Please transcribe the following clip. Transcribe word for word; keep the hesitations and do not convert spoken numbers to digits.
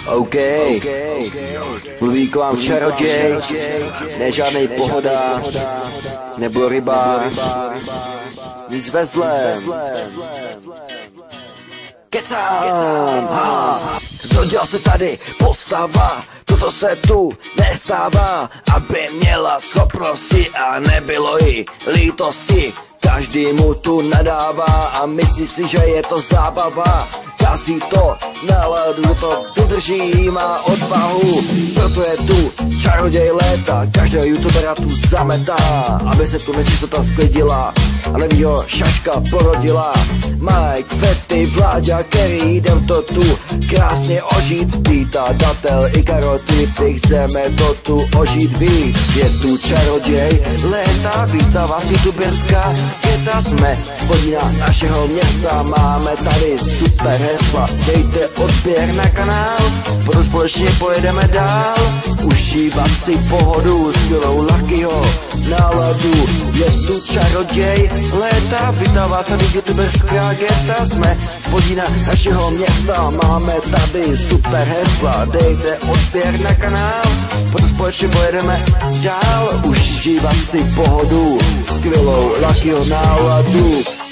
OK, mluví k vám čaroděj, ne žádnej pohoda, nebo rybář, nic ve zlém. Kecám, ha. Zrodila se tady postava, toto se tu nestává, aby měla schopnosti a nebylo jí lítosti. Každý mu tu nadává a myslí si, že je to zábava. Kazí to náladu, kdo to vydrží, má odvahu. Proto je tu čaroděj léta, každého youtubera tu zametá, aby se tu nečistota sklidila a novýho šaška porodila. Mike, Fetty, Vláďa, Kerry, jdem to tu krásně ožít. Píta, Datel, Ikaro, Tripix, jdeme to tu ožít víc. Je tu čaroděj léta, vítá vás youtuberská věta. Jsme z Podína našeho města, máme tady super hesla. Dejte odběr na kanál, potom společně pojedeme dál. Užívat si pohodu, skvělou Luckyho náladu. Je tu čaroděj léta, vítá vás tady youtuberská geta. Jsme z Podína našeho města, máme tady super hesla. Dejte odběr na kanál, potom společně pojedeme dál. Užívat si pohodu, skvělou Luckyho náladu.